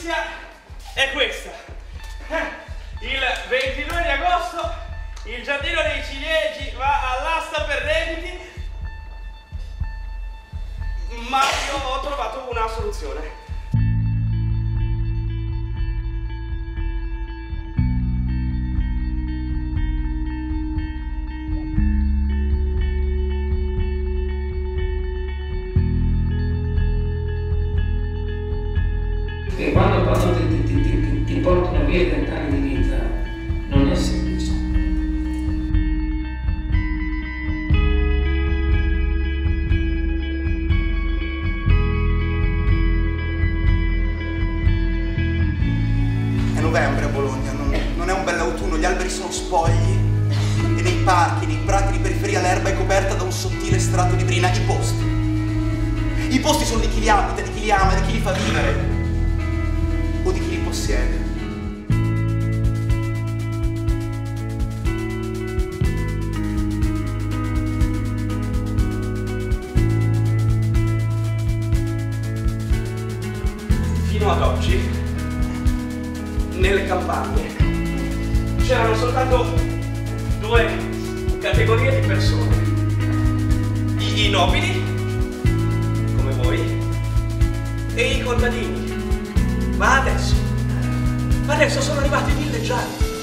notizia è questa. Il 22 di agosto il Giardino dei Ciliegi va all'asta per redditi, ma io ho trovato una soluzione. Che quando ti portano via 30 anni di vita non è semplice. È novembre a Bologna, non è un bell'autunno, gli alberi sono spogli e nei parchi, nei prati di periferia l'erba è coperta da un sottile strato di brina. I posti sono di chi li abita, di chi li ama, di chi li fa vivere o di chi li possiede. Fino ad oggi, nelle campagne, c'erano soltanto due categorie di persone. I nobili, come voi, e i contadini. Ma adesso sono arrivati i villeggianti.